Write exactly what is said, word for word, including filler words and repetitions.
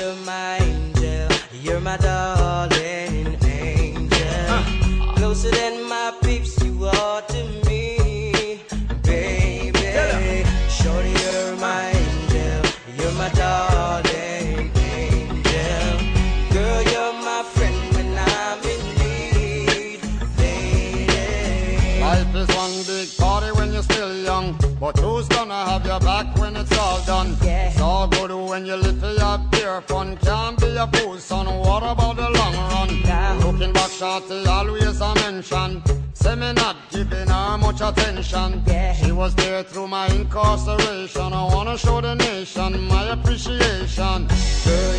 you're my angel, you're my darling angel. Uh. Closer than my peeps, you are to me, baby. Shorty, you're my angel, you're my darling angel. Girl, you're my friend when I'm in need, lady. Life is one big party when you're still young, but who's gonna have your back when it's all done? Yeah. It's all good when you little up pure fun. Can't be a fool, son. What about the long run? Nah. Looking back, shorty, always a mention. Say me not giving her much attention. Yeah. She was there through my incarceration. I wanna show the nation my appreciation. Girl,